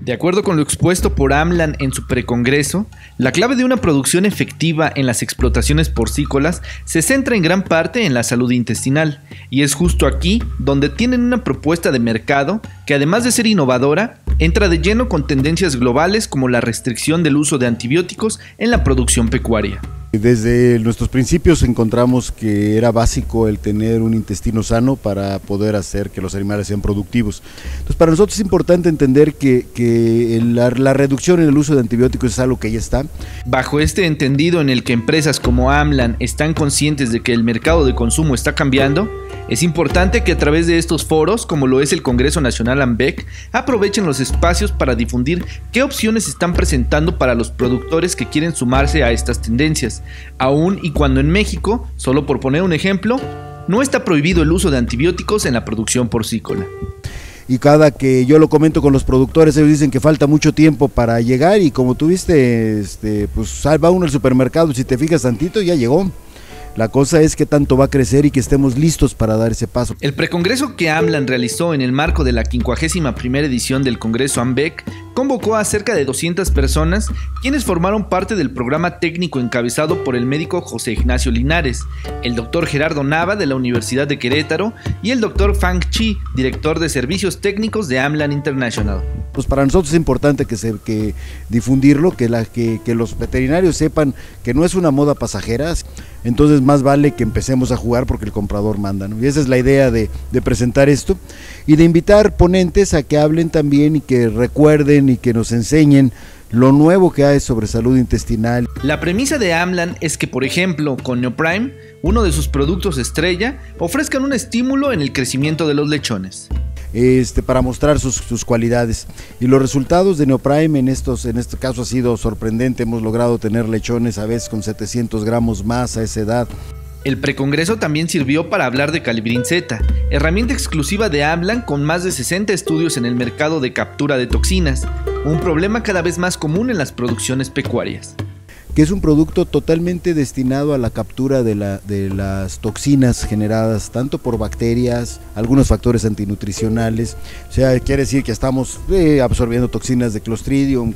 De acuerdo con lo expuesto por AMLAN en su precongreso, la clave de una producción efectiva en las explotaciones porcícolas se centra en gran parte en la salud intestinal, y es justo aquí donde tienen una propuesta de mercado que, además de ser innovadora, entra de lleno con tendencias globales como la restricción del uso de antibióticos en la producción pecuaria. Desde nuestros principios encontramos que era básico el tener un intestino sano para poder hacer que los animales sean productivos. Entonces, para nosotros es importante entender que la reducción en el uso de antibióticos es algo que ya está. Bajo este entendido en el que empresas como AMLAN están conscientes de que el mercado de consumo está cambiando, es importante que a través de estos foros, como lo es el Congreso Nacional AMBEC, aprovechen los espacios para difundir qué opciones están presentando para los productores que quieren sumarse a estas tendencias, aun y cuando en México, solo por poner un ejemplo, no está prohibido el uso de antibióticos en la producción porcícola. Y cada que yo lo comento con los productores, ellos dicen que falta mucho tiempo para llegar, y como tú viste, pues va uno al supermercado y si te fijas tantito ya llegó. La cosa es que tanto va a crecer y que estemos listos para dar ese paso. El precongreso que AMLAN realizó en el marco de la 51ª edición del Congreso AMBEC convocó a cerca de 200 personas, quienes formaron parte del programa técnico encabezado por el médico José Ignacio Linares, el doctor Gerardo Nava de la Universidad de Querétaro y el doctor Fang Chi, director de servicios técnicos de AMLAN International. Pues para nosotros es importante que difundirlo, que los veterinarios sepan que no es una moda pasajera. Entonces más vale que empecemos a jugar porque el comprador manda, ¿no? Y esa es la idea de presentar esto y de invitar ponentes a que hablen también y que recuerden y que nos enseñen lo nuevo que hay sobre salud intestinal. La premisa de AMLAN es que, por ejemplo, con Neoprime, uno de sus productos estrella, ofrezcan un estímulo en el crecimiento de los lechones. Para mostrar sus cualidades, y los resultados de Neoprime en este caso ha sido sorprendente. Hemos logrado tener lechones a veces con 700 gramos más a esa edad. El precongreso también sirvió para hablar de Calibrin Z, herramienta exclusiva de AMLAN con más de 60 estudios en el mercado de captura de toxinas, un problema cada vez más común en las producciones pecuarias. Que es un producto totalmente destinado a la captura de las toxinas generadas tanto por bacterias, algunos factores antinutricionales. O sea, quiere decir que estamos absorbiendo toxinas de Clostridium,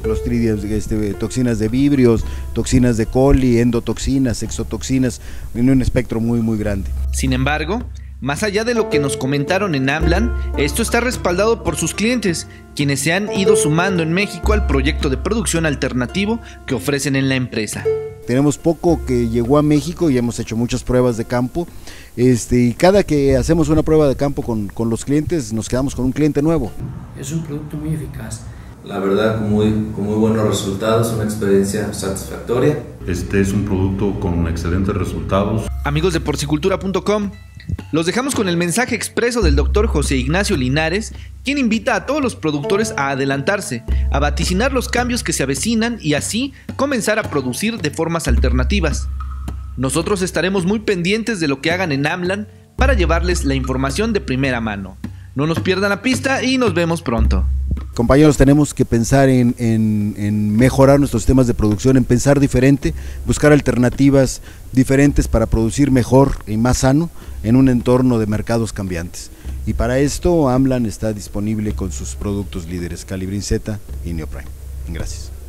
toxinas de Vibrios, toxinas de coli, endotoxinas, exotoxinas, en un espectro muy muy grande. Sin embargo, más allá de lo que nos comentaron en AMLAN, esto está respaldado por sus clientes, quienes se han ido sumando en México al proyecto de producción alternativo que ofrecen en la empresa. Tenemos poco que llegó a México y hemos hecho muchas pruebas de campo, y cada que hacemos una prueba de campo con los clientes nos quedamos con un cliente nuevo. Es un producto muy eficaz. La verdad, con muy buenos resultados, una experiencia satisfactoria. Este es un producto con excelentes resultados. Amigos de porcicultura.com, los dejamos con el mensaje expreso del doctor José Ignacio Linares, quien invita a todos los productores a adelantarse, a vaticinar los cambios que se avecinan y así comenzar a producir de formas alternativas. Nosotros estaremos muy pendientes de lo que hagan en AMLAN para llevarles la información de primera mano. No nos pierdan la pista y nos vemos pronto. Compañeros, tenemos que pensar en mejorar nuestros sistemas de producción, en pensar diferente, buscar alternativas diferentes para producir mejor y más sano en un entorno de mercados cambiantes. Y para esto AMLAN está disponible con sus productos líderes, Calibrin Z y Neoprime. Gracias.